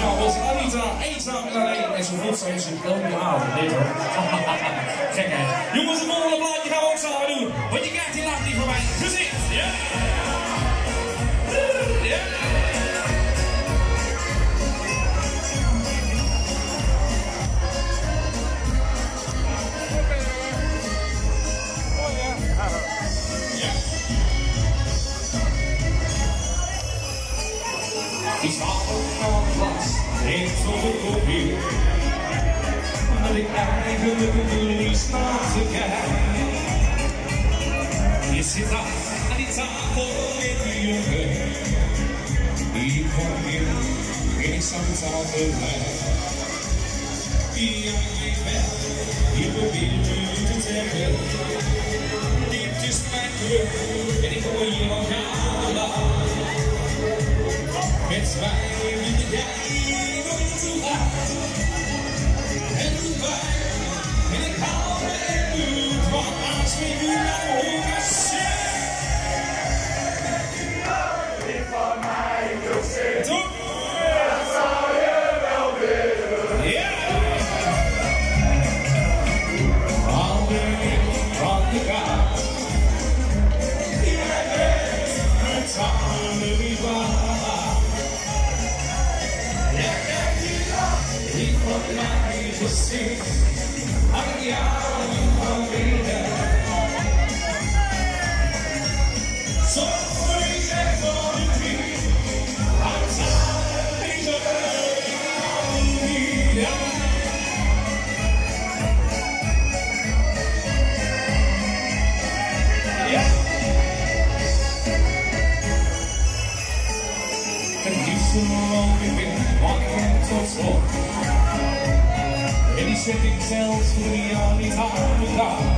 speciaal was Anita eenzaam en alleen en ze voelt zich elke avond. Dit hoor. Gekheid. Jongens, het volgende plaatje gaan we ook samen doen. Want je krijgt die lacht niet van mijn gezicht. Ja? Ja? Die staat op de plaats, heeft zo'n kopie. Dat ik eigenlijk niet naar te kijken. Je zit daar aan die tafel met die jongen. Die kwam in een samtafel blijft. Ja, ik wel, je probeert me te zeggen. Dit is mijn club en ik hoor je al gaan. Met zwaai wie jij nooit zo hard. En doe pijn, en ik hou me uit, want als we nu naar horen zitten. Niet van mij gezicht. Dat zou je wel willen. Ja! Al van de kaart. Jij weet, het samen niet waar. Niet van mijn gezicht, aan jou van binnen. Zo ik zeg van de drie, aan samen niet zo niet. Ja. Het liefst gewoon weer binnen, want ik ben tot slot. En die zet ik zelfs voor jou niet aan elkaar.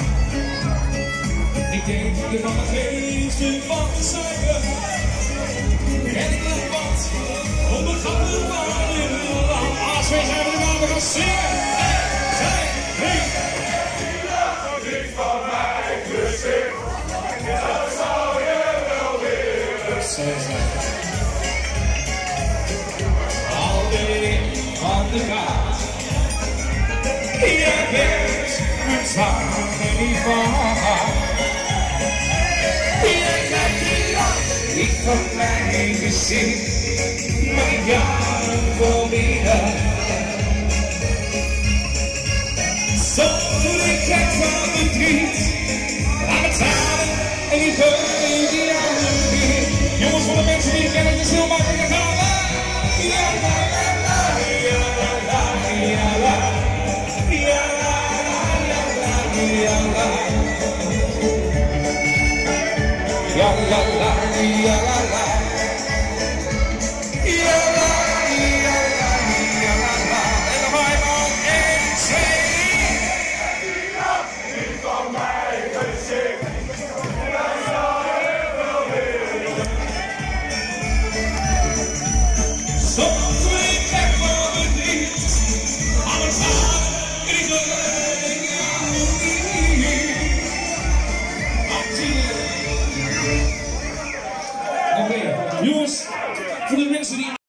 Ik denk er van het leefste van te zuigen. En ik laat wat om de gaten van je land. Als wij zijn we de namen gaan zingen. 1, 2, 3. Niet van mijn gezicht. Dat zou je wel willen. Zo zijn. Al de van de kaart. Jij bent mijn samen niet van. Jij kijkt hier aan, niet van mijn gezicht, maar ik ga voor binnen. Zo voel ik het van verdriet, aan het tranen en die geur die aan me weer. Jongens, voor de mensen die ik ken, het is heel makkelijk te gaan. Ja, la, la, la, ja, la, la, ja, la. Ya la la, ya la